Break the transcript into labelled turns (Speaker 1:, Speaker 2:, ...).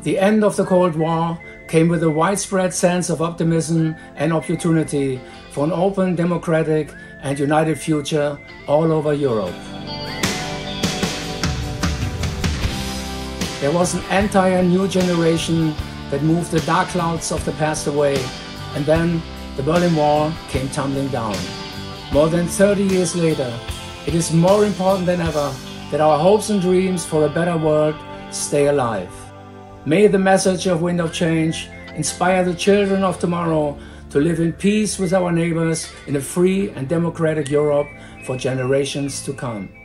Speaker 1: The end of the Cold War came with a widespread sense of optimism and opportunity for an open, democratic and united future all over Europe. There was an entire new generation that moved the dark clouds of the past away, and then the Berlin Wall came tumbling down. More than 30 years later, it is more important than ever that our hopes and dreams for a better world stay alive. May the message of Wind of Change inspire the children of tomorrow to live in peace with our neighbors in a free and democratic Europe for generations to come.